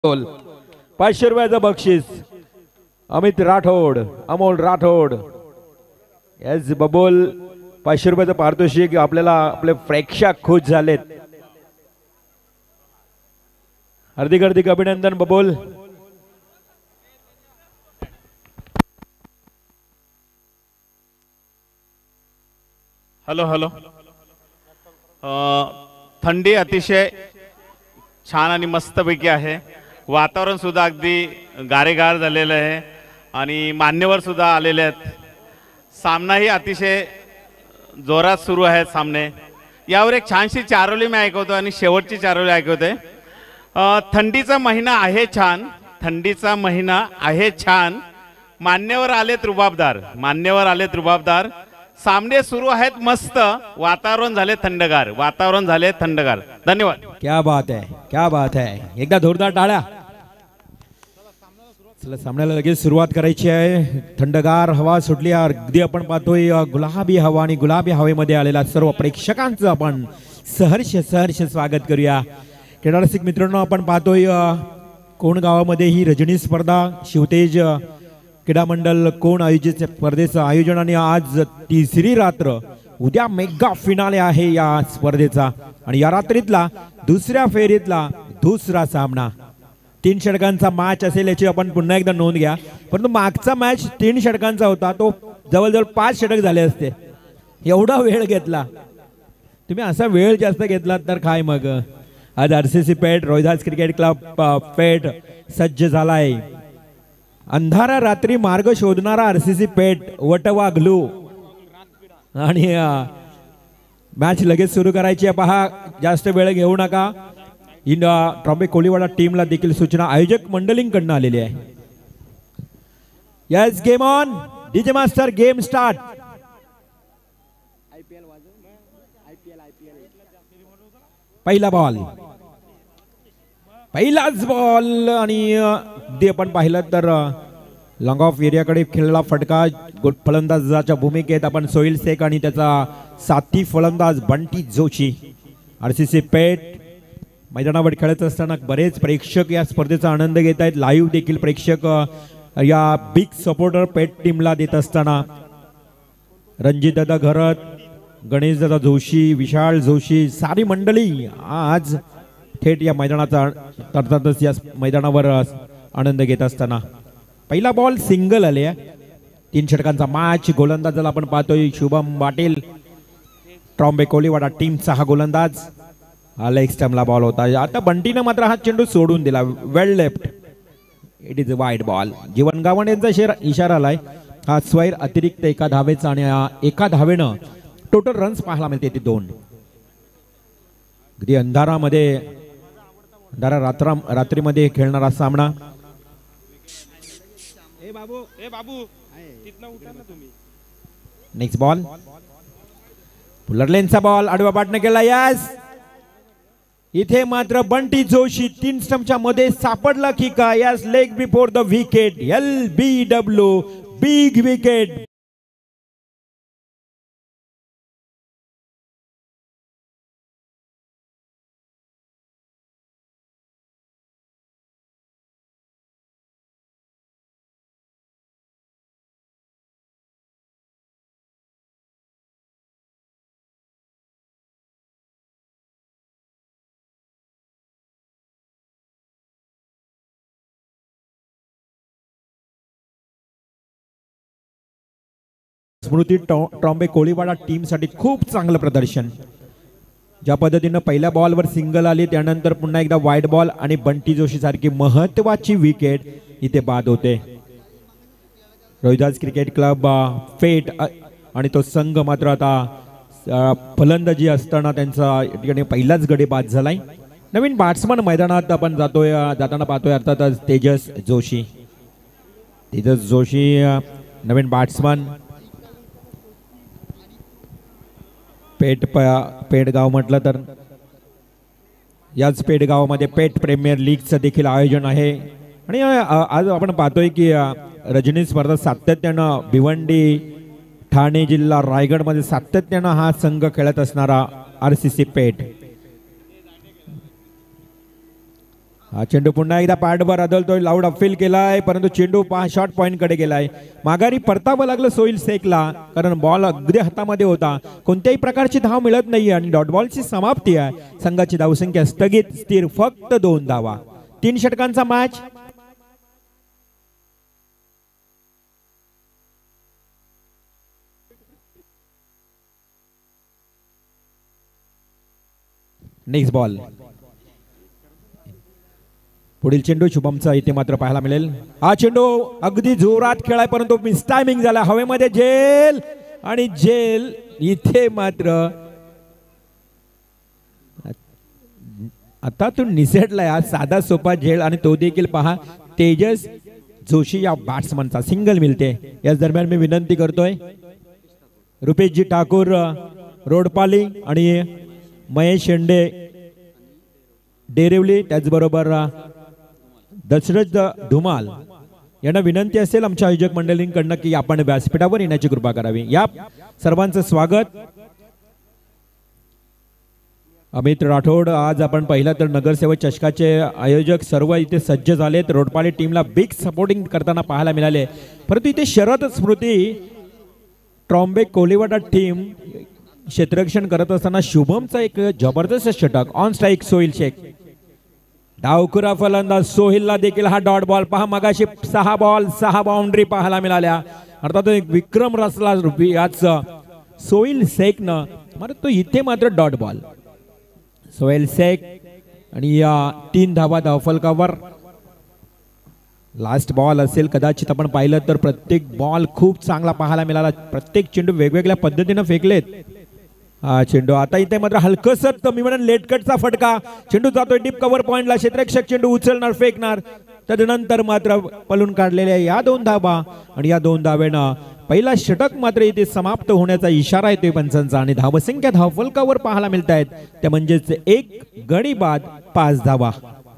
बोल 500 रुपयाचं बक्षीस अमित राठोड अमोल राठोड एस बबोल 500 रुपयाचं पारितोषिक आपल्याला आपले प्रेक्षक खुश झालेत. हार्दिक हार्दिक अभिनंदन बबोल. हॅलो हॅलो थंडी अतिशय छान आणि मस्तपैकी आहे. वातावरण सुद्धा अगदी गारेगार झालेलं आहे आणि मान्यवर सुद्धा आलेले आहेत. सामनाही अतिशय जोरात सुरू आहे सामने. यावर एक छानशी चारोली मी ऐकवतो आणि शेवटची चारोली ऐकवते. थंडीचा महिना आहे छान, थंडीचा महिना आहे छान, मान्यवर आलेत रुबाबदार, मान्यवर आलेत रुबाबदार. सामने सुरू आहेत मस्त, वातावरण झाले थंडगार, वातावरण झाले थंडगार. धन्यवाद. क्या बात है, क्या बात है. एकदा जोरदार टाळ्या. चला सामन्याला लगेच सुरुवात करायची आहे. थंडगार हवा सुटली. अगदी आपण पाहतोय गुलाबी हवा आणि गुलाबी हवेमध्ये आलेल्या सर्व प्रेक्षकांचं आपण सहर्ष सहर्ष स्वागत करूया. क्रीडा रसिक मित्रांनो, आपण पाहतोय कोण गावामध्ये ही रजनी स्पर्धा शिवतेज क्रीडा मंडळ कोण आयोजित स्पर्धेचं आयोजन आणि आज तिसरी रात्र. उद्या मेगा फिनाले आहे या स्पर्धेचा आणि या रात्रीतला दुसऱ्या फेरीतला दुसरा सामना. 3 षटकांचा मॅच असेल याची आपण पुन्हा एकदा नोंद घ्या. परंतु मागचा मॅच 3 षटकांचा होता, तो जवळजवळ 5 षटक झाले असते. एवढा वेळ घेतला. तुम्ही असा वेळ जास्त घेतलात तर काय मग. आज RCC Peth Rohidas cricket club Peth सज्ज झालाय. अंधारा रात्री मार्ग शोधणारा आरसीसी पेठ वटवा ग्लू आणि मॅच लगेच सुरू करायची आहे. पहा, जास्त वेळ घेऊ नका. ट्रॉम्बे कोलीवाडा टीमला देखील सूचना आयोजक मंडळींकडून आलेली आहे. Yes, game on. DJ master, game start. पहिला बॉल, पहिलाच बॉल आणि आपण पाहिलं तर लॉंग ऑफ एरियाकडे खेळला फटका. फलंदाजाच्या भूमिकेत आपण सोहिल शेख आणि त्याचा साथी फलंदाज बंटी जोशी. आरसीसी पेठ मैदानावर खेळत असताना बरेच प्रेक्षक या स्पर्धेचा आनंद घेत आहेत. लाईव्ह देखील प्रेक्षक या बिग सपोर्टर पेठ टीमला देत असताना रणजितदादा घरत, गणेशदादा जोशी, विशाल जोशी, सारी मंडळी आज थेट या मैदानाचा अर्थातच या मैदानावर आनंद घेत असताना पहिला बॉल सिंगल आले. 3 षटकांचा मॅच. गोलंदाजाला आपण पाहतोय शुभम पाटील, ट्रॉम्बे कोलीवाडा टीमचा हा गोलंदाज. लेग स्टंपला बॉल होता. आता बंटीनं मात्र हा चेंडू सोडून दिला. Well left. It is a wide ball. Jeevan Gavan यांचा इशारा आलाय. हा स्वैर अतिरिक्त एका धावेचा आणि एका धावेनं टोटल रन्स पाहायला मिळते ते 2. अगदी अंधारामध्ये रात्रीमध्ये खेळणारा सामना. नेक्स्ट बॉल, पुलर लेनचा बॉल आडवा पाटने केला. यस, इथे मात्र बंटी जोशी 3 स्टंपच्या मध्ये सापडला की काय. Yes, leg before the wicket. LBW, big wicket. Smruti Trombay Koliwada team साठी खूप चांगलं प्रदर्शन. ज्या पद्धतीनं पहिल्या बॉलवर सिंगल आली, त्यानंतर पुन्हा एकदा वाईड बॉल आणि बंटी जोशी सारखी महत्वाची विकेट इथे बाद होते. रोहिदास क्रिकेट क्लब पेठ आणि तो संघ मात्र आता फलंदाजी असताना त्यांचा ठिकाणी पहिलाच गडी बाद झालाय. नवीन बॅट्समन मैदानात आपण जाताना पाहतोय अर्थातच तेजस जोशी. तेजस जोशी नवीन बॅट्समन. पेठगाव म्हटलं तर याच पेठगावामध्ये पेठ प्रीमियर लीगचं देखील आयोजन आहे. आणि आज आपण पाहतोय की रजनी स्पर्धा सातत्यानं भिवंडी, ठाणे जिल्हा, रायगड मध्ये सातत्यानं हा संघ खेळत असणारा आरसीसी पेठ. हा चेंडू पुन्हा एकदा पॅडवर आदळतोय, लाऊड अपील केलाय, परंतु चेंडू शॉर्ट पॉइंट कडे गेलाय. माघारी परतावं लागलं सोईल शेखला, कारण बॉल अगदी हातामध्ये होता. कोणत्याही प्रकारची धाव मिळत नाही आणि डॉट बॉलची समाप्ती आहे. संघाची धावसंख्या स्थगित स्थिर, फक्त 2 धावा. 3 षटकांचा मॅच. Next ball. पुढील चेंडू शुभमचा इथे मात्र पाहायला मिळेल. हा चेंडू अगदी जोरात खेळाय, परंतु मिस टायमिंग झाला. हवेमध्ये झेल आणि झेल इथे मात्र आता तो निसटलाय. हा साधा सोपा झेल आणि तो देखील पहा. तेजस जोशी या बॅट्समनचा सिंगल मिळते. याच दरम्यान मी विनंती करतोय रुपेशजी ठाकूर रोडपाली आणि महेश शेंडे डेरिवली, त्याचबरोबर दशरथ धुमाल यांना विनंती असेल आमच्या आयोजक मंडळींकडनं की आपण व्यासपीठावर येण्याची कृपा करावी. या सर्वांचं स्वागत. अमित राठोड, आज आपण पहिला तर नगरसेवक चषकाचे आयोजक सर्व इथे सज्ज झालेत. रोडपाली टीमला बिग सपोर्टिंग करताना पाहायला मिळाले. परंतु इथे शरद स्मृती ट्रॉम्बे कोलीवाडा टीम क्षेत्ररक्षण करत असताना शुभमचा एक जबरदस्त षटक. On strike Sohil Shaikh. डावखुरा फलंदाज सोहिलला देखील हा डॉट बॉल. पहा मगाशी 6 बॉल 6 बाउंड्री पाहायला मिळाल्या. अर्थात एक विक्रम रचला आज सोहिल शेखनं, मात्र तो इथे मात्र डॉट बॉल. सोहेल शेख आणि या 3 धावा धावफलकावर. लास्ट बॉल असेल कदाचित. आपण पाहिलं तर प्रत्येक बॉल खूप चांगला पाहायला मिळाला. प्रत्येक चेंडू वेगवेगळ्या पद्धतीने फेकलेत. हा चेंडू आता इथे मात्र हलकसत मी म्हणेन लेटकटचा फटका. चेंडू जातोय डीप कव्हर पॉइंटला. क्षेत्ररक्षक चेंडू उचलणार, फेकणार. तदनंतर मात्र पलून काढलेल्या या 2 धावा आणि या 2 धावेनं पहिला षटक मात्र इथे समाप्त होण्याचा इशारा येतोय पंचांचा. आणि धावसंख्या धावफलकावर पाहायला मिळत आहेत त्या म्हणजेच 1 गडी बाद 5 धावा.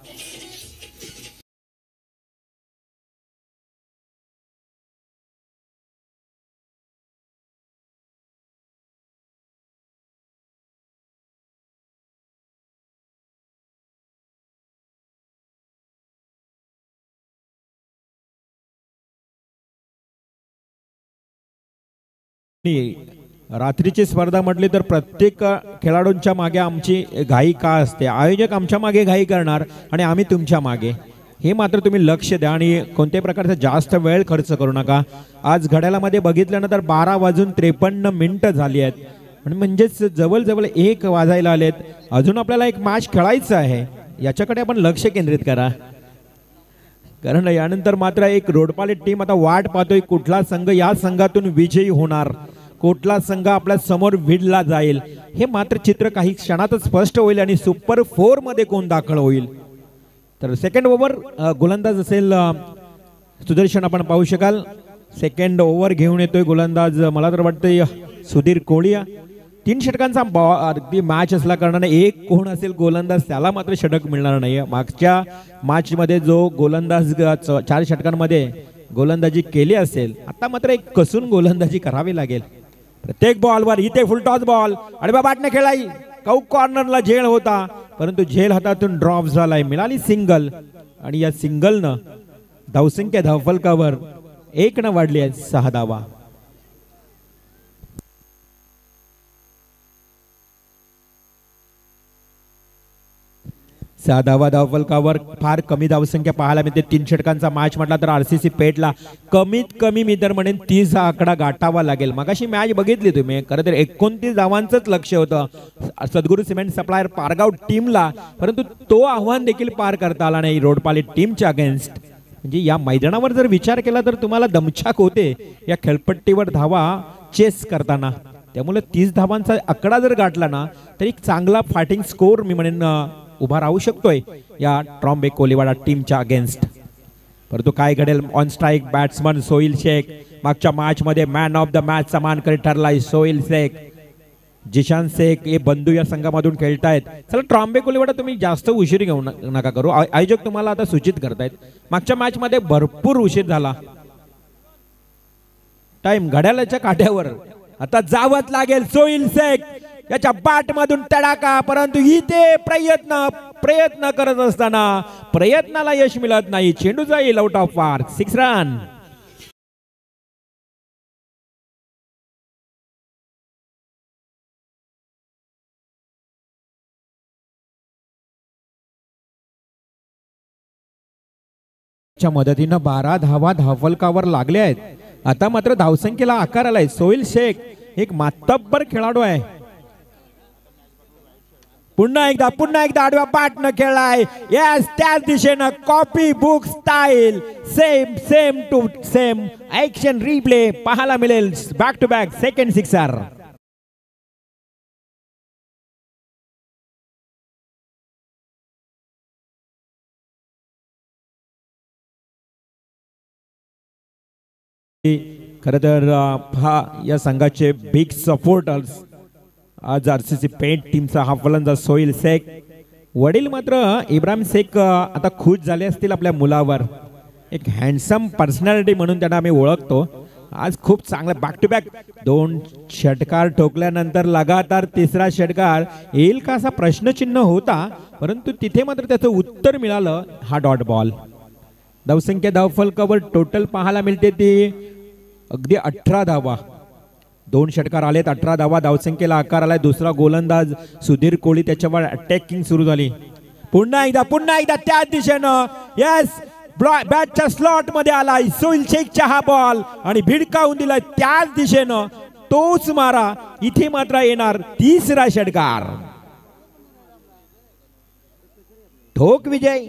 रात्रीची स्पर्धा म्हटली तर प्रत्येक खेळाडूंच्या मागे आमची घाई का असते. आयोजक आमच्या मागे घाई करणार आणि आम्ही तुमच्या मागे. हे मात्र तुम्ही लक्ष द्या आणि कोणत्याही प्रकारचा जास्त वेळ खर्च करू नका. आज घड्याळामध्ये बघितल्यानंतर 12:53 झाली आहेत आणि म्हणजेच जवळजवळ 1 वाजायला आलेत. अजून आपल्याला एक मॅच खेळायचं आहे, याच्याकडे आपण लक्ष केंद्रित करा. कारण यानंतर मात्र एक रोडपाली टीम आता वाट पाहतोय कुठला संघ या संघातून विजयी होणार, कुठला संघ आपल्या समोर भिडला जाईल. हे मात्र चित्र काही क्षणातच स्पष्ट होईल आणि सुपर 4 मध्ये कोण दाखल होईल. तर सेकंड ओव्हर गोलंदाज असेल सुदर्शन, आपण पाहू शकाल. सेकंड ओव्हर घेऊन येतोय गोलंदाज, मला तर वाटतंय सुधीर कोळिया. 3 षटकांचा अगदी मॅच असल्या कारणाने एक कोण असेल गोलंदाज त्याला मात्र षटक मिळणार नाही. मागच्या मॅच मध्ये जो गोलंदाज 4 षटकांमध्ये गोलंदाजी केली असेल, आता मात्र एक कसून गोलंदाजी करावी लागेल. प्रत्येक बॉलवर इथे फुलटॉस बॉल आणि बॅटने खेळाई. कौक कॉर्नरला झेल होता, परंतु झेल हातातून ड्रॉप झालाय. मिळाली सिंगल आणि या सिंगलनं धावसंख्या धावफलकावर 1 न वाढली आहे 6 धावा. धावफलकावर फार कमी धावसंख्या पाहायला मिळते. 3 षटकांचा मॅच म्हटला तर आरसीसी पेटला कमीत कमी मी तर म्हणेन 30 हा आकडा गाठावा लागेल. मगाशी मॅच बघितली तुम्ही, खरं तर 29 धावांचंच लक्ष होतं सद्गुरू सिमेंट सप्लायर पारगाव टीमला, परंतु तो आव्हान देखील पार करता आला नाही रोडपाली टीमच्या अगेन्स्ट. म्हणजे या मैदानावर जर विचार केला तर तुम्हाला दमछाक होते या खेळपट्टीवर धावा चेस करताना. त्यामुळे 30 धावांचा आकडा जर गाठला ना तर एक चांगला फायटिंग स्कोर मी म्हणेन उभा राहू शकतोय या ट्रॉम्बे कोलीवाडा टीमच्या अगेन्स्ट. परंतु काय घडेल. On strike batsman Sohil Shaikh. मागच्या मॅच मध्ये मॅन ऑफ द मॅच चा मानकरी ठरलाय सोहिल शेख. जिशान शेख हे बंधू या संघामधून खेळतायत. चला ट्रॉम्बे कोलीवाडा तुम्ही जास्त उशीर घेऊ नका करू. आयोजक तुम्हाला आता सूचित करतायत. मागच्या मॅच मध्ये भरपूर उशीर झाला. टाइम घड्याळाच्या काट्यावर आता जावत लागेल. सोहिल शेख याच्या बॅट मधून तडाखा, परंतु इथे प्रयत्न करत असताना प्रयत्नाला यश मिळत नाही. चेंडू जाईल आउट ऑफ पार्क. 6 रन. च्या मदतीनं 12 धावा धावफलकावर लागले आहेत. आता मात्र धावसंख्येला आकार आलाय. सोहिल शेख एक मातब्बर खेळाडू आहे. पुन्हा एकदा आडव्या बॅटनं खेळलाय. यस, त्याच दिशेनं copy book style, same to same action replay पाहायला मिळेल. Back to back second sixer. खर तर हा या संघाचे बिग सपोर्टर्स आज आरसीसी पेंट टीमचा हा फलंदाज सोहिल शेख. वडील मात्र इब्राहिम शेख आता खुश झाले असतील आपल्या मुलावर. एक हँडसम पर्सनॅलिटी म्हणून त्यांना आम्ही ओळखतो. आज खूप चांगला बॅक टू बॅक 2 षटकार ठोकल्यानंतर लगातार तिसरा षटकार येईल का असा प्रश्नचिन्ह होता, परंतु तिथे मात्र त्याचं उत्तर मिळालं. हा डॉट बॉल. धावसंख्या धावफलकावर टोटल पाहायला मिळते ती अगदी 18 धावा. 2 षटकार आलेत, 18 धावा. धावसंख्येला आकार आलाय. दुसरा गोलंदाज सुधीर कोळी त्याच्यावर अटॅकिंग सुरू झाली. पुन्हा एकदा त्याच दिशेनं यस, बॅटच्या स्लॉट मध्ये आलाय सोहिल शेखचा हा बॉल आणि भिडकावून दिलाय त्याच दिशेनं. तोच मारा. इथे मात्र येणार तिसरा षटकार. ठोक विजय.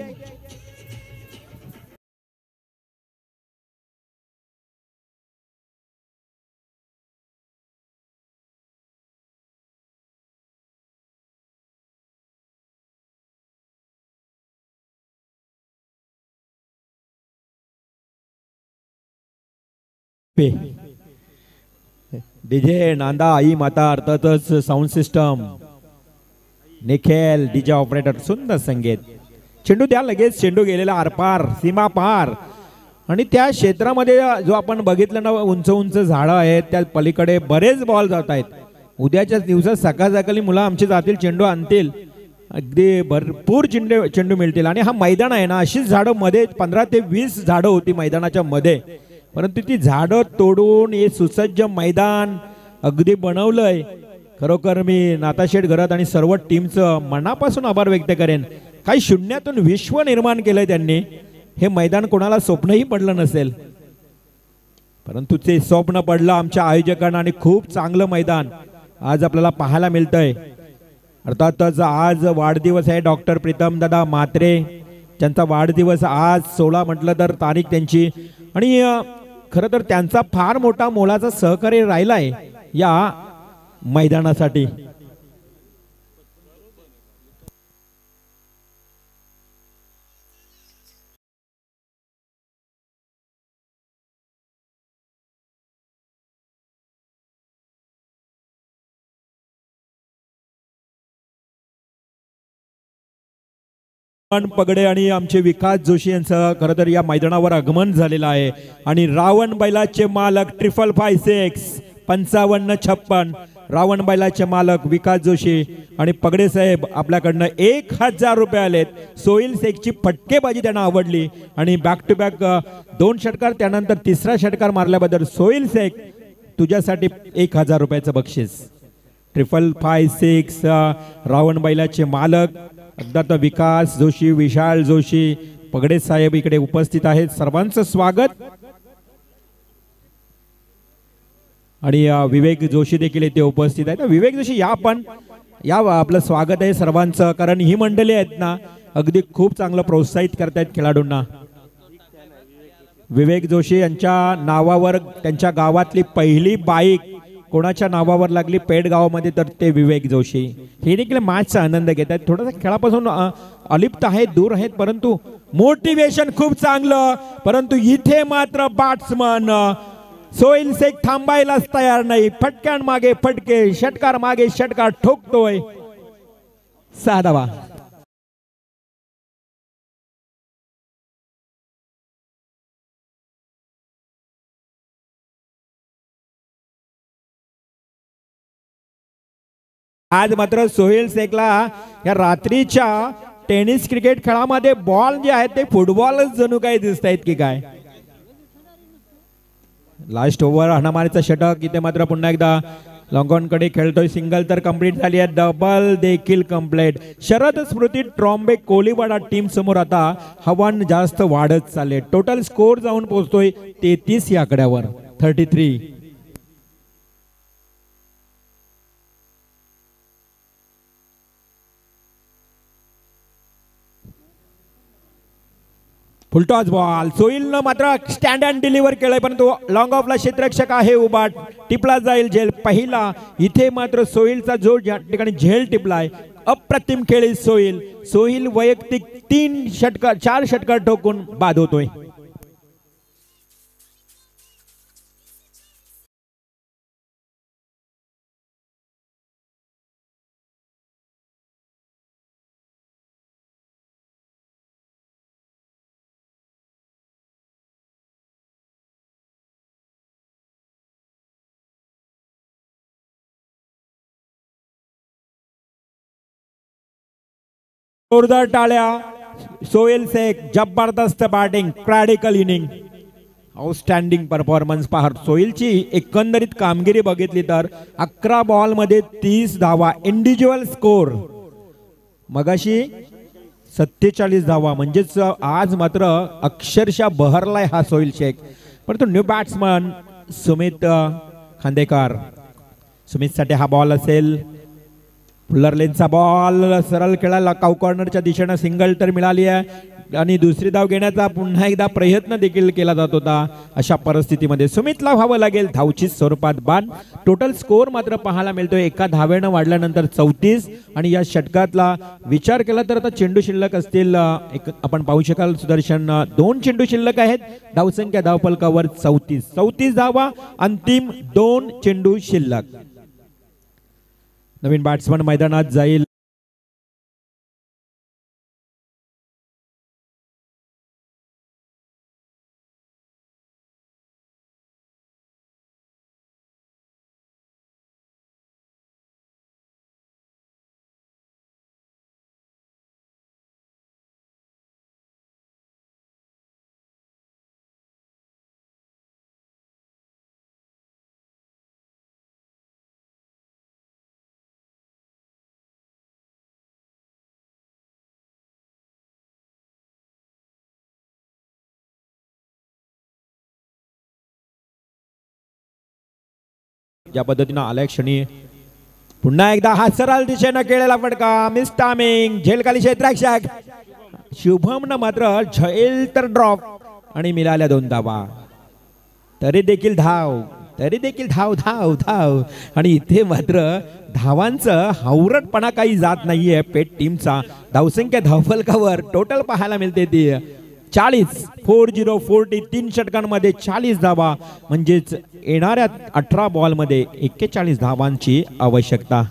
डीजे नांदा आई माता अर्थातच sound system Nikhil DJ operator. सुंदर संगीत. चेंडू द्या लगेच. चेंडू गेलेला आरपार सीमा पार आणि त्या क्षेत्रामध्ये जो आपण बघितलं ना उंच झाडं आहेत त्या पलीकडे बरेच बॉल जात आहेत. उद्याच्याच दिवसात सकाळी मुलं आमची जातील चेंडू आणतील. अगदी भरपूर चेंडू मिळतील. आणि हा मैदान आहे ना अशीच झाडं मध्ये 15 ते 20 झाडं होती मैदानाच्या मध्ये, परंतु ती झाडं तोडून हे सुसज्ज मैदान अगदी बनवलंय. खरोखर मी नाताशेठ घरात आणि सर्व टीमचं मनापासून आभार व्यक्त करेन. काही शून्यातून विश्व निर्माण केलंय त्यांनी. हे मैदान कोणाला स्वप्नही पडलं नसेल, परंतु ते स्वप्न पडलं आमच्या आयोजकांना आणि खूप चांगलं मैदान आज आपल्याला पाहायला मिळतंय. अर्थातच आज वाढदिवस आहे डॉक्टर प्रीतम दादा म्हात्रे. त्यांचा वाढदिवस आज 16 म्हटलं तर तारीख त्यांची. आणि खरं तर त्यांचा फार मोठा मोलाचा सहकार्य राहिलाय या मैदानासाठी. पगडे आणि आमचे विकास जोशी यांचं खरं तर या मैदानावर आगमन झालेलं आहे. आणि रावण बैलाचे मालक 555 5556 रावण बैलाचे मालक विकास जोशी आणि पगडे साहेब आपल्याकडनं 1000 रुपये आलेत. सोहिल शेखची फटकेबाजी त्यांना आवडली आणि बॅक टू बॅक 2 षटकार त्यानंतर तिसरा षटकार मारल्याबद्दल सोहिल शेख तुझ्यासाठी 1000 रुपयाचं बक्षीस. 555 रावण बैलाचे मालक अर्थात विकास जोशी, विशाल जोशी, पगडे साहेब इकडे उपस्थित आहेत. सर्वांचं स्वागत. आणि विवेक जोशी देखील इथे उपस्थित आहेत. विवेक जोशी या पण या आपलं स्वागत आहे सर्वांचं, कारण ही मंडळी आहेत ना अगदी खूप चांगलं प्रोत्साहित करतायत खेळाडूंना. विवेक जोशी यांच्या नावावर त्यांच्या गावातली पहिली बाईक कोणाच्या नावावर लागली पेड गावामध्ये तर ते विवेक जोशी. हे देखील मॅचचा आनंद घेत आहेत. थोडासा खेळापासून अलिप्त आहेत, दूर आहेत, परंतु मोटिवेशन खूप चांगलं. परंतु इथे मात्र बॅट्समन सोहिल शेख थांबायलाच तयार नाही. फटक्यान मागे फटके, षटकार मागे षटकार ठोकतोय. 6 धावा. आज मात्र सोहेल शेखला या रात्रीच्या टेनिस क्रिकेट खेळामध्ये बॉल जे आहेत ते फुटबॉलच जणू काही दिसत आहेत की काय. लास्ट ओव्हर हणामारीचा षटक इथे मात्र पुन्हा एकदा लॉंगॉन कडे खेळतोय. सिंगल तर कंप्लीट झाली आहे, डबल देखील कंप्लीट. शरद स्मृती ट्रॉम्बे कोलीवाडा टीम समोर आता हवान जास्त वाढत चालले. टोटल स्कोर जाऊन पोहोचतोय 33 या आकड्यावर 33. फुलटॉस बॉल सोईल मात्र स्टँड अँड डिलिव्हर केलंय, परंतु लॉंग ऑफला क्षेत्ररक्षक आहे उभा, टिपला जाईल झेल. पहिला इथे मात्र सोहिलचा जो या ठिकाणी झेल टिपलाय. अप्रतिम खेळी सोहिल. सोहिल वैयक्तिक 4 षटकार ठोकून बाद होतोय. जोरदार टाळ्या. सोहेल शेख जबरदस्त batting, critical innings, outstanding performance. पहा सोहेलची एकंदरीत कामगिरी बघितली तर 11 बॉल मध्ये 30 धावा, इंडिव्हिज्युअल स्कोर मगाशी 47 धावा. म्हणजेच आज मात्र अक्षरशः बहरलाय हा सोहेल शेख. परंतु न्यू बॅट्समन सुमित खांदेकर. सुमित साठी हा बॉल असेल. फुल्लर लेनचा बॉल सरळ खेळायला काउ कॉर्नरच्या दिशेने सिंगल तर मिळाली आहे आणि दुसरी धाव घेण्याचा पुन्हा एकदा प्रयत्न देखील केला जात होता. अशा परिस्थितीमध्ये सुमितला व्हावं लागेल धावची स्वरूपात बाद. टोटल स्कोर मात्र पाहायला मिळतोय एका धावेनं वाढल्यानंतर 34. आणि या षटकातला विचार केला तर आता चेंडू शिल्लक असतील आपण पाहू शकाल सुदर्शन 2 चेंडू शिल्लक आहेत. धावसंख्या धावफलकावर 34 धावा, अंतिम 2 चेंडू शिल्लक. नवीन बॅट्समन मैदानात जाईल. ज्या पद्धतीने आल्या क्षणी पुन्हा एकदा हा सरळ दिशेनं केलेला फटका, मिस टायमिंग, झेलखाली क्षेत्ररक्षक शुभम न मात्र झेल तर ड्रॉप आणि मिळाल्या 2 धावा. तरी देखील धाव धाव धाव. आणि इथे मात्र धावांचं हावरटपणा काही जात नाहीये पेट टीमचा. धावसंख्या धावफलकावर टोटल पाहायला मिळते ती 40 3 षटकांमध्ये 40 धावा. म्हणजेच येणाऱ्या 18 बॉलमध्ये 41 धावांची आवश्यकता.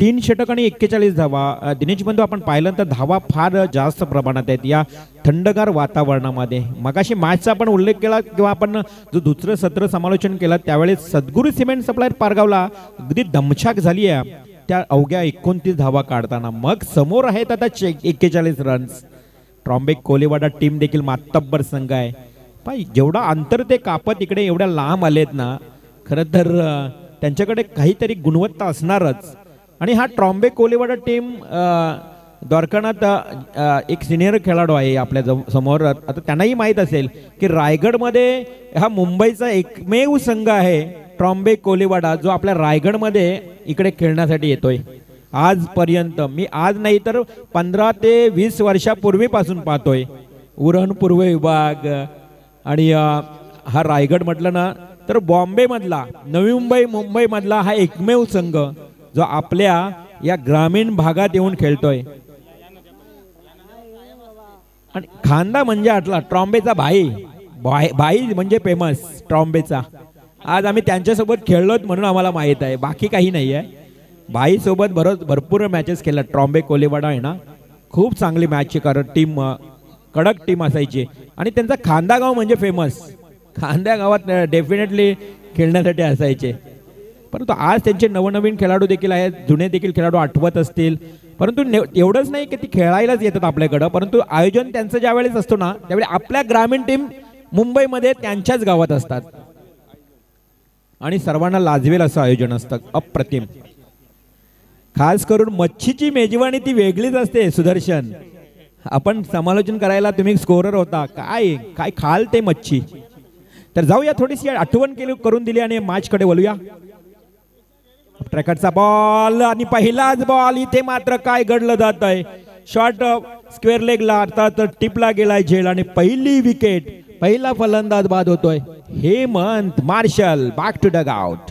3 षटक आणि 41 धावा. दिनेश बंधू, आपण पाहिलं तर धावा फार जास्त प्रमाणात आहेत या थंडगार वातावरणामध्ये. मगाशी मॅचचा आपण उल्लेख केला किंवा आपण जो दुसरं सत्र समालोचन केलं त्यावेळेस सद्गुरू सिमेंट सप्लायर पारगावला अगदी दमछाक झाली आहे त्या अवघ्या 29 धावा काढताना. मग समोर आहेत आता 41 रन्स. ट्रॉम्बे कोलेवाडा टीम देखील मातब्बर संघ आहे. पाय जेवढा अंतर ते कापत इकडे एवढ्या लांब आलेत ना, खरं तर त्यांच्याकडे काहीतरी गुणवत्ता असणारच. आणि हा ट्रॉम्बे कोलेवाडा टीम द्वारकानाथ एक सिनियर खेळाडू आहे आपल्या समोर. आता त्यांनाही माहीत असेल की रायगडमध्ये हा मुंबईचा एकमेव संघ आहे ट्रॉम्बे कोलेवाडा जो आपल्या रायगडमध्ये इकडे खेळण्यासाठी येतोय. आजपर्यंत मी आज नाही तर 15 ते 20 वर्षापूर्वीपासून पाहतोय. उरण पूर्व विभाग आणि हा रायगड म्हटलं ना तर बॉम्बे मधला, नवी मुंबई, मुंबई मधला हा एकमेव संघ जो आपल्या या ग्रामीण भागात येऊन खेळतोय. आणि खांदा म्हणजे आटला ट्रॉम्बेचा भाई, भाई म्हणजे फेमस ट्रॉम्बेचा. आज आम्ही त्यांच्यासोबत खेळलोत म्हणून आम्हाला माहित आहे, बाकी काही नाही आहे. भाई सोबत भरपूर मॅचेस केल्या. ट्रॉम्बे कोलेवाडा आहे ना, खूप चांगली मॅच कारण टीम कडक टीम असायची. आणि त्यांचा खांदा गाव म्हणजे फेमस. खांद्या गावात डेफिनेटली खेळण्यासाठी असायचे. परंतु आज त्यांचे नवनवीन खेळाडू देखील आहेत, जुने देखील खेळाडू आठवत असतील. परंतु एवढंच नाही की ती खेळायलाच येतात आपल्याकडं, परंतु आयोजन त्यांचं ज्या वेळेस असतो ना त्यावेळी आपल्या ग्रामीण टीम मुंबईमध्ये त्यांच्याच गावात असतात आणि सर्वांना लाजवेल असं आयोजन असतं. अप्रतिम. खास करून मच्छीची मेजवानी ती वेगळीच असते. सुदर्शन, आपण समालोचन करायला तुम्ही स्कोरर होता, काय काय खाल ते मच्छी. तर जाऊया, थोडीशी आठवण करून दिली आणि मॅचकडे वळूया. ट्रॅकरचा बॉल आणि पहिलाच बॉल. इथे मात्र काय घडलं जात आहे. शॉर्ट स्क्वेअर लेगला अर्थात टिपला गेलाय झेल आणि पहिली विकेट, पहिला फलंदाज बाद होतोय. Hemant Marshal back to dugout.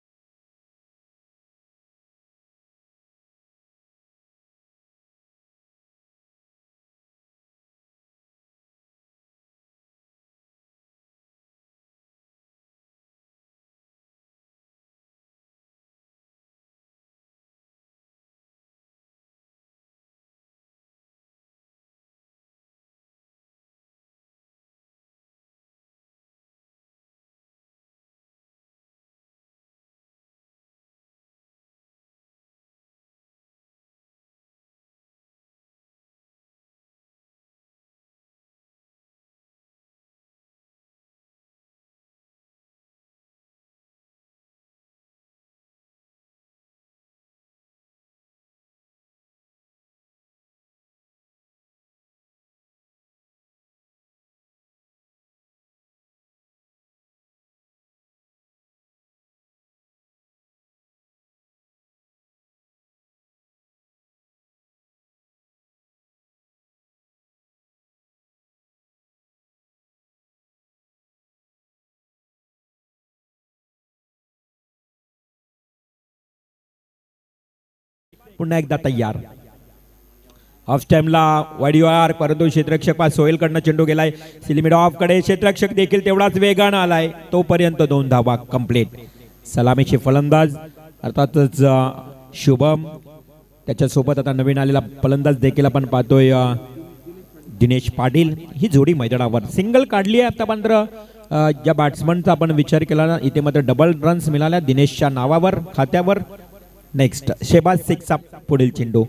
पुन्हा एकदा तयार. ऑफ टाइमला वाडीवार, परंतु क्षेत्ररक्षक पास सोहेल कडनं चेंडू गेलाय सिलिमिड ऑफ कडे. क्षेत्ररक्षक देखील तेवढाच वेगानं आलाय. तोपर्यंत 2 धावा कंप्लीट. सलामीचे फलंदाज अर्थातच शुभम, त्याच्यासोबत आता नवीन आलेला फलंदाज देखील आपण पाहतोय दिनेश पाटील. ही जोडी मैदानावर सिंगल काढली आहे आतापर्यंत. ज्या बॅट्समनचा आपण विचार केला ना, इथे मात्र डबल रन्स मिळाल्या दिनेशच्या नावावर, खात्यावर. नेक्स्ट शेबाज शेखचा पुढील चेंडू.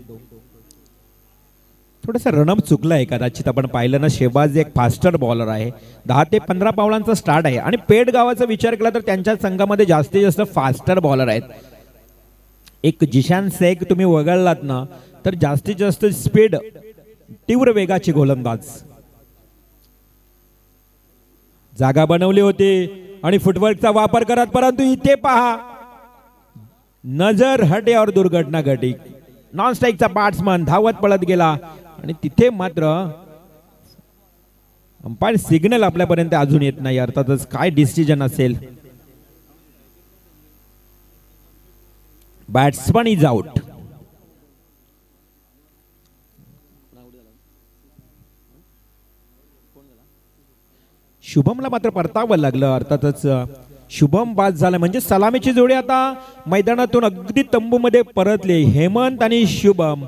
थोडंसं रनअप चुकलं आहे कदाचित. आपण पाहिलं ना, शेबाज एक फास्टर बॉलर आहे. 10 ते 15 पावलांचा स्टार्ट आहे आणि पेड गावाचा विचार केला तर त्यांच्या संघामध्ये जास्तीत जास्त फास्टर बॉलर आहेत. एक जिशान शेख तुम्ही वगळलात ना तर जास्तीत जास्त स्पीड, तीव्र वेगाची गोलंदाज. जागा बनवली होती आणि फुटवर्कचा वापर करत, परंतु इथे पहा नजर हटे और दुर्घटना घटी. नॉन स्ट्राईकचा बॅट्समन धावत पळत गेला आणि तिथे मात्र अंपायर सिग्नल आपल्यापर्यंत अजून येत नाही. अर्थातच काय डिसिजन असेल. Batsman is out. शुभमला मात्र परतावं लागलं. अर्थातच शुभम बाद झाला म्हणजे सलामीची जोडी आता मैदानातून अगदी तंबूमध्ये परतले हेमंत आणि शुभम.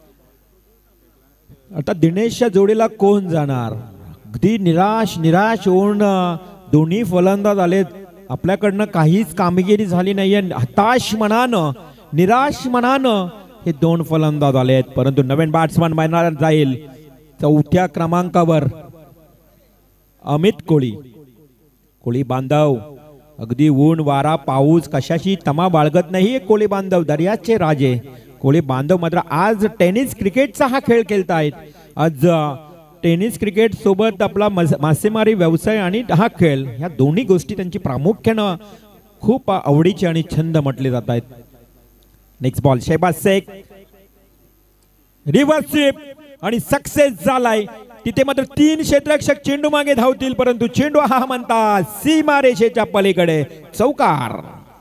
आता दिनेशच्या जोडीला कोण जाणार. अगदी निराश निराश होऊन दोन्ही फलंदाज आलेत. आपल्याकडनं काहीच कामगिरी झाली नाहीये. हताश मनानं निराश मनानं हे दोन फलंदाज आलेत. परंतु नवीन बॅट्समन मैदानात जाईल चौथ्या क्रमांकावर अमित कोळी. कोळी बांधव अगदी ऊन वारा पाऊस कशाशी तमा बाळगत नाही. कोळी बांधव दर्याचे राजे. कोळी बांधव मात्र आज टेनिस क्रिकेटचा हा खेळ खेळतायत. आज टेनिस क्रिकेट सोबत आपला मासेमारी व्यवसाय आणि हा खेळ ह्या दोन्ही गोष्टी त्यांची प्रामुख्यानं खूप आवडीचे आणि छंद म्हटले जात आहेत. Next ball Shahbaz Shaikh reverse sweep आणि सक्सेस झालाय. तिथे मात्र 3 क्षेत्ररक्षक चेंडू मागे धावतील परंतु चेंडू हा म्हणतात सीमा रेषेच्या पलीकडे चौकार.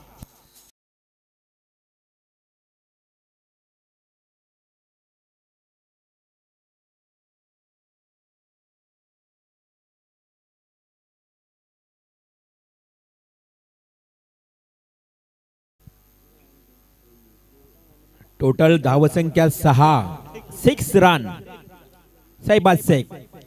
टोटल धावसंख्या 6 run. Shahbaz Shaikh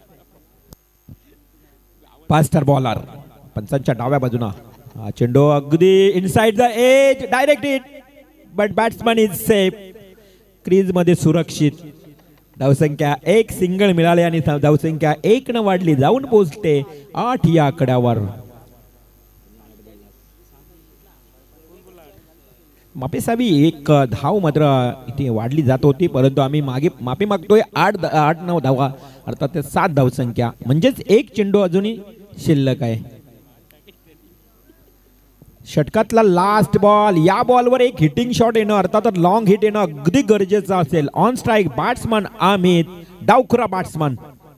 faster bowler पंचांच्या डाव्या बाजूना. चेंडू अगदी inside the edge direct hit but batsman is safe. Crease मध्ये सुरक्षित. धावसंख्या 1 सिंगल मिळाले आणि धावसंख्या 1 न वाढली जाऊन पोहोचते 8 या आकड्यावर. मापेसावी एक धाव मात्र इथे वाढली जात होती परंतु आम्ही मागे माफी मागतोय. 8-9 धावा अर्थात 7 धावसंख्या म्हणजेच एक चेंडू अजूनही शिल्लक आहे. षटकातला लास्ट बॉल. या बॉलवर एक हिटिंग शॉट येणं अर्थात लॉंग हिट येणं अगदी गरजेचं असेल. ऑन स्ट्राइक बॅट्समन अमित डावखुरा बॅट्समन.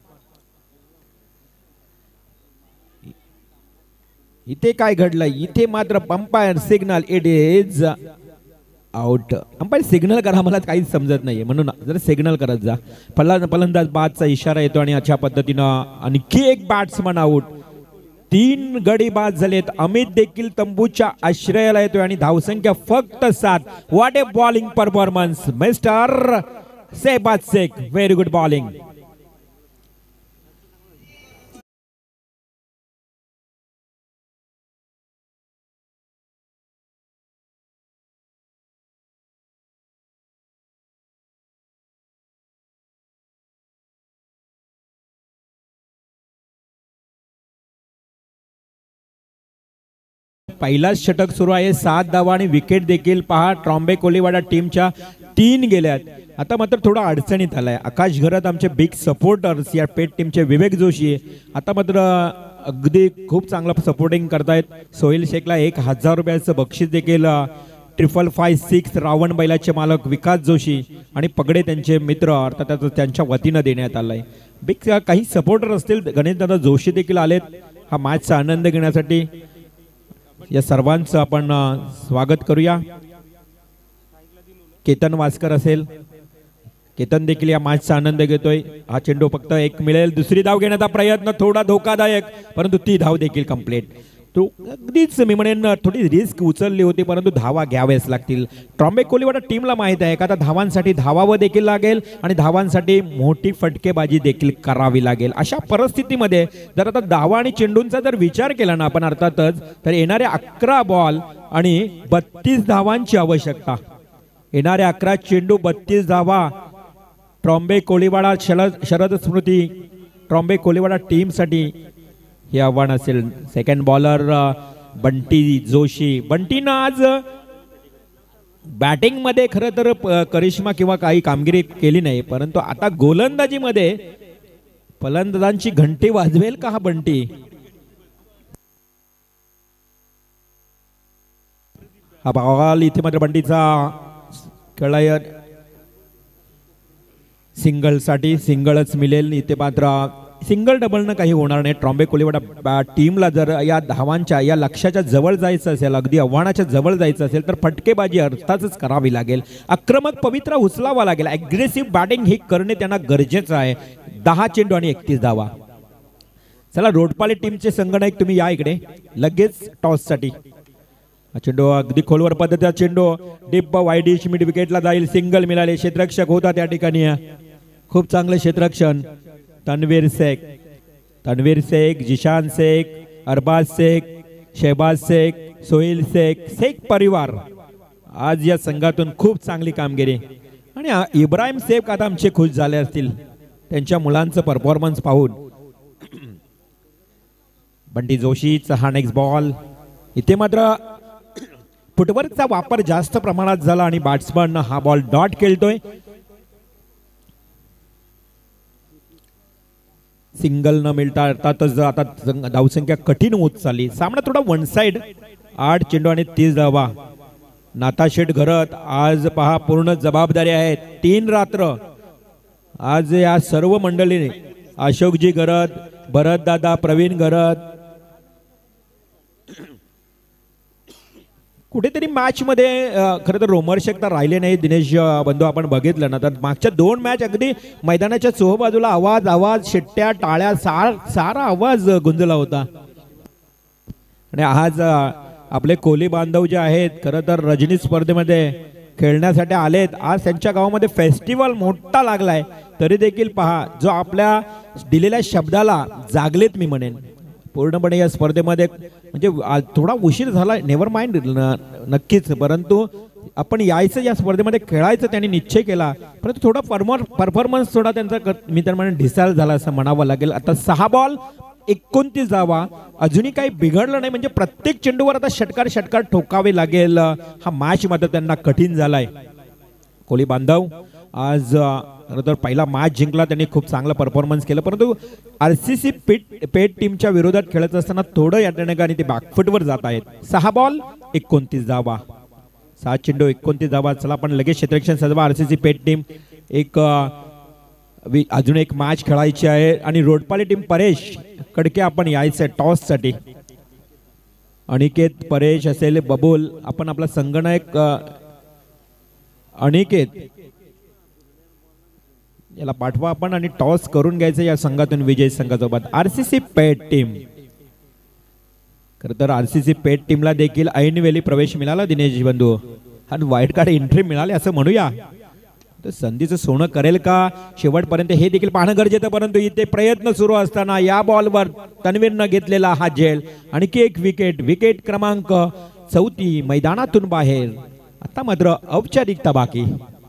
इथे काय घडलं. इथे मात्र umpire signal it is out. Umpire signal करा मला काहीच समजत नाहीये म्हणून जर सिग्नल करत जा. फलंदाज बादचा इशारा येतो आणि अशा पद्धतीनं आणखी एक बॅट्समन आउट. 3 गडी बाद झालेत. अमित देखील तंबूच्या आश्रयाला येतोय आणि धावसंख्या फक्त 7. What a bowling performance mister Shahbaz Shaikh. Very good bowling. पहिलाच षटक सुरू आहे. 7 धावा आणि विकेट देखील पहा. ट्रॉम्बे कोलीवाडा टीमच्या 3 गेल्यात. आता मात्र थोडा अडचणीत आलाय. आकाश घरत आमचे बिग सपोर्टर्स या पेट टीमचे विवेक जोशी आता मात्र अगदी खूप चांगला सपोर्टिंग करतायत. सोहेल शेखला 1000 रुपयाचं बक्षीस देखील 5556 रावण बैलाचे मालक विकास जोशी आणि पगडे त्यांचे मित्र अर्थात त्यांच्या वतीनं देण्यात आलाय. बिग काही सपोर्टर असतील. गणेशदादा जोशी देखील आलेत हा मॅचचा आनंद घेण्यासाठी. या सर्वांचं आपण स्वागत करूया. केतन वास्कर असेल. केतन देखील या मॅचचा आनंद घेतोय. हा चेंडू फक्त 1 मिळेल. दुसरी धाव घेण्याचा प्रयत्न थोडा धोकादायक परंतु ती धाव देखील कंप्लीट. तो अगदीच मी म्हणेन थोडी रिस्क उचलली होती परंतु धावा घ्याव्याच लागतील. ट्रॉम्बे कोलीवाडा टीमला माहित आहे का आता धावांसाठी धावावं देखील लागेल आणि धावांसाठी मोठी फटकेबाजी देखील करावी लागेल. अशा परिस्थितीमध्ये जर आता धावा आणि चेंडूंचा जर विचार केला ना आपण अर्थातच तर येणारे 11 बॉल आणि 32 धावांची आवश्यकता. येणारे 11 चेंडू 32 धावा. ट्रॉम्बे कोलीवाडा शरद स्मृती ट्रॉम्बे कोलीवाडा टीमसाठी हे आव्हान असेल. Second bowler Bunty Joshi. बंटीनं आज बॅटिंग मध्ये खरं तर करिश्मा किंवा काही कामगिरी केली नाही परंतु आता गोलंदाजी मध्ये फलंदाजांची घंटी वाजवेल का हा बंटी. हा बॉल इथे मात्र बंटीचा खेळाय सिंगल साठी सिंगलच मिळेल. इथे मात्र सिंगल डबल न काही होणार नाही. ट्रॉम्बे कोलीवाडा टीमला जर या धावांच्या या लक्ष्याच्या जवळ जायचं असेल अगदी आव्हानाच्या जवळ जायचं असेल तर फटकेबाजी अर्थातच करावी लागेल. आक्रमक पवित्रा उचलावा लागेल. अग्रेसिव्ह बॅटिंग ही करणे त्यांना गरजेचं आहे. 10 चेंडू आणि 31 धावा. चला रोडपाले टीमचे संगणक तुम्ही या इकडे लगेच टॉस साठी. चेंडू अगदी खोलवर पद्धतीचा चेंडू डीप वाईडिश मिड विकेटला जाईल. सिंगल मिळाले. क्षेत्ररक्षक होता त्या ठिकाणी. खूप चांगले क्षेत्ररक्षण. तन्वीर शेख, जिशान शेख, अरबाज शेख, शहबाज शेख, सोहेल शेख परिवार आज या संघातून खूप चांगली कामगिरी. आणि इब्राहिम शेख आता आमचे खुश झाले असतील त्यांच्या मुलांचं परफॉर्मन्स पाहून. बंटी जोशीचा हा नेक्स्ट बॉल. इथे मात्र फुटवर्कचा वापर जास्त प्रमाणात झाला आणि बॅट्समन हा बॉल डॉट खेळतोय. सिंगल न मिळता अर्थातच आता धावसंख्या कठीण होत चालली. सामना थोडा वन साइड. 8 चेंडू आणि 30 धावा. नाथाशेठ घरत आज पहा पूर्ण जबाबदारी आहेत. 3 रात्र आज या सर्व मंडळीने अशोकजी घरत, भरत दादा, प्रवीण घरत कुठेतरी मॅच मध्ये खरं तर रोमहर्षक तर राहिले नाही. दिनेश बंधू आपण बघितलं ना तर मागच्या 2 मॅच अगदी मैदानाच्या चोहोबाजूला आवाज शिट्ट्या टाळ्या सारा आवाज गुंजला होता. आणि आज आपले कोली बांधव जे आहेत खरं तर रजनी स्पर्धेमध्ये खेळण्यासाठी आलेत. आज त्यांच्या गावामध्ये फेस्टिवल मोठा लागलाय. तरी देखील पहा जो आपल्या दिलेल्या शब्दाला जागलेत मी म्हणेन पूर्णपणे या स्पर्धेमध्ये. म्हणजे थोडा उशीर झाला नेव्हर माइंड नक्कीच, परंतु आपण यायचं या स्पर्धेमध्ये खेळायचं त्यांनी निश्चय केला. परंतु थोडा परफॉर्मन्स थोडा त्यांचा मी तर म्हणेन ढिसाळ झाला असं म्हणावं लागेल. आता 6 बॉल 29 धावा. अजूनही काही बिघडलं नाही. म्हणजे प्रत्येक चेंडूवर आता षटकार ठोकावे लागेल. हा मॅच मात्र त्यांना कठीण झालाय. कोली बांधव आज तर पहिला मॅच जिंकला. त्यांनी खूप चांगला परफॉर्मन्स केलं. परंतु आरसीसी पेट टीमच्या विरोधात खेळत असताना थोडं या ठिकाणी ते बॅकफुटवर जात आहेत. 6 बॉल 29 धावा. 7 चेंडू 29 धावा. चला आपण लगेच क्षेत्ररक्षण सजवा. आरसीसी पेट टीम अजून एक मॅच खेळायची आहे. आणि रोडपाली टीम परेश कडके आपण यायचंय टॉस साठी. अनिकेत परेश असेल बबुल आपण आपला संगणक अनिकेत याला पाठवा आपण आणि टॉस करून घ्यायचं या संघातून विजय संघासोबत. आरसीसी पेट टीम खरं तर आरसीसी पेट टीमला देखील ऐनवेळी प्रवेश मिळाला दिनेश बंधू. आणि वाईल्ड कार्ड एंट्री मिळाली असं म्हणूया. तर संधीचं सोनं करेल का शेवटपर्यंत हे देखील पाहणं गरजेचं. परंतु इथे प्रयत्न सुरू असताना या बॉलवर तन्वीरनं घेतलेला हा झेल. आणखी एक विकेट क्रमांक 34 मैदानातून बाहेर. आता मात्र औपचारिकता बाकी.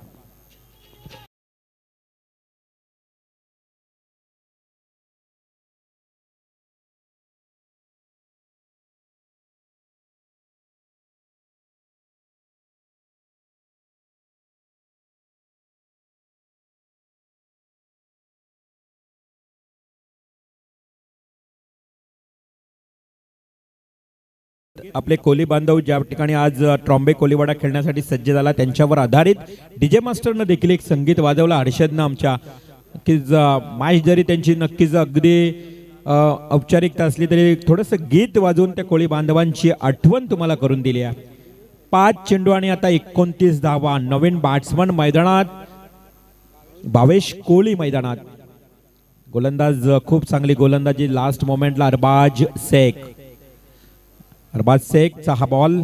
आपले कोली बांधव ज्या ठिकाणी आज ट्रॉम्बे कोलीवाडा खेळण्यासाठी सज्ज झाला त्यांच्यावर आधारित डीजे मास्टरनं देखील एक संगीत वाजवलं. हर्षदनं आमच्या नक्कीच मॅच जरी त्यांची नक्कीच अगदी औपचारिकता असली तरी थोडंसं गीत वाजवून त्या कोळी बांधवांची आठवण तुम्हाला करून दिली आहे. 5 चेंडू आणि आता 29 धावा. नवीन बॅट्समन मैदानात भावेश कोळी मैदानात. गोलंदाज खूप चांगली गोलंदाजी लास्ट मोमेंटला अरबाज शेखचा हा बॉल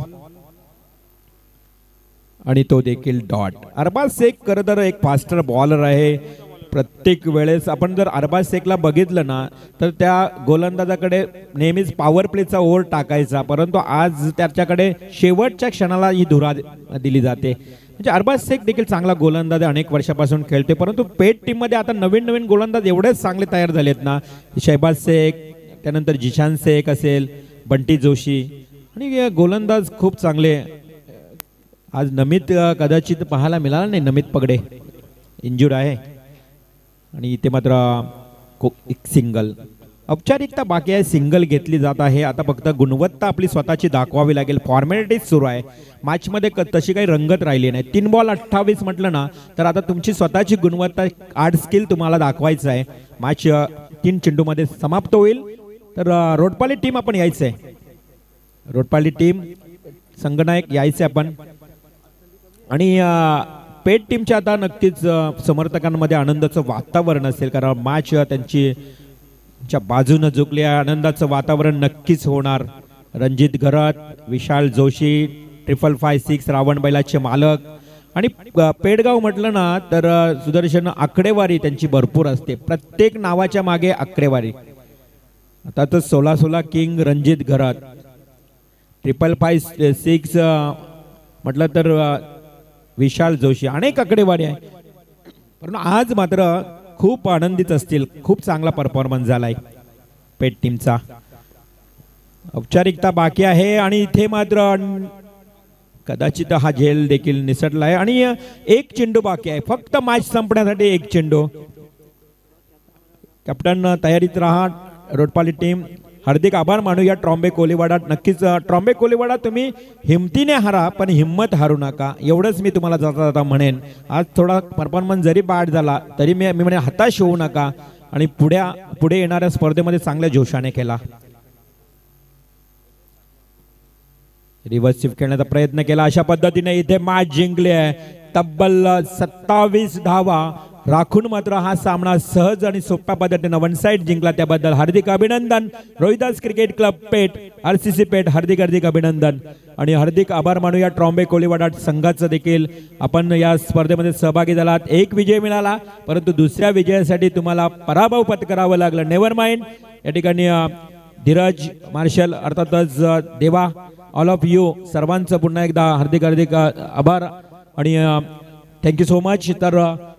आणि तो देखील डॉट. अरबाज शेख खरं तर एक फास्टर बॉलर आहे. प्रत्येक वेळेस आपण जर अरबाज शेखला बघितलं ना तर त्या गोलंदाजाकडे नेहमीच पॉवर प्लेचा ओव्हर टाकायचा. परंतु आज त्याच्याकडे शेवटच्या क्षणाला ही धुरा दिली जाते. म्हणजे अरबाज शेख देखील चांगला गोलंदाज अनेक वर्षापासून खेळते. परंतु पेट टीम मध्ये आता नवीन गोलंदाज एवढेच चांगले तयार झालेत ना. शहबाज शेख त्यानंतर जिशान शेख असेल, बंटी जोशी आणि गोलंदाज खूप चांगले. आज नमित कदाचित पाहायला मिळाला नाही. नमित पगडे इंजुर्ड आहे. आणि इथे मात्र एक सिंगल. औपचारिकता बाकी आहे. सिंगल घेतली जात आहे. आता फक्त गुणवत्ता आपली स्वतःची दाखवावी लागेल. फॉर्मॅलिटीज सुरू आहे. मॅच मध्ये तशी काही रंगत राहिली नाही. 3 बॉल 28 म्हटलं ना तर आता तुमची स्वतःची गुणवत्ता आर्ट स्किल तुम्हाला दाखवायचं आहे. मॅच 3 चेंडू मध्ये समाप्त होईल. तर रोडपाली टीम आपण यायचंय. रोडपाली टीम संगनायक यायचे आपण. आणि पेट टीमच्या आता नक्कीच समर्थकांमध्ये आनंदाचं वातावरण असेल कारण मॅच त्यांची च्या बाजूने झुकले आनंदाचं वातावरण नक्कीच होणार. रणजित घरत, विशाल जोशी, 555 रावण बैलाचे मालक आणि पेडगाव म्हटलं ना तर सुदर्शन आकडेवारी त्यांची भरपूर असते. प्रत्येक नावाच्या मागे आकडेवारी. आता तर 16 किंग रणजित घरत, 555 म्हटलं तर विशाल जोशी, अनेक आकडेवारी आहे. परंतु आज मात्र खूप आनंदित असतील. खूप चांगला परफॉर्मन्स झालाय पेट टीमचा. औपचारिकता बाकी आहे आणि इथे मात्र कदाचित हा झेल देखील निसटला आहे आणि एक चेंडू बाकी आहे. फक्त मॅच संपण्यासाठी एक चेंडू. कॅप्टन तयारीत राहा रोडपाली टीम. हार्दिक आभार मानूया ट्रॉम्बे कोलीवाडा. नक्कीच ट्रॉम्बे कोलीवाडा तुम्ही हिमतीने हारा पण हिम्मत हारू नका, एवढंच मी तुम्हाला जाता जाता म्हणेन. आज थोडा परफॉर्मन्स जरी बाद झाला तरी मी म्हणे हताश होऊ नका आणि पुढे येणाऱ्या स्पर्धेमध्ये चांगल्या जोशाने केला. रिव्हर्स शिफ्ट खेळण्याचा प्रयत्न केला. अशा पद्धतीने इथे मॅच जिंकली आहे. तब्बल 27 धावा राखून मात्र हा सामना सहज आणि सोप्या पद्धतीने वन साइड जिंकला. त्याबद्दल हार्दिक अभिनंदन. Rohidas cricket club Peth, RCC Peth, हार्दिक अभिनंदन आणि हार्दिक आभार मानूया ट्रॉम्बे कोलीवाडा संघाचं देखील. आपण या स्पर्धेमध्ये सहभागी झालात. एक विजय मिळाला परंतु दुसऱ्या विजयासाठी तुम्हाला पराभव पत्करावं लागलं. Never mind. या ठिकाणी धीरज, मार्शल, अर्थातच देवा, ऑल ऑफ यू सर्वांचं पुन्हा एकदा हार्दिक आभार आणि थँक्यू सो मच. तर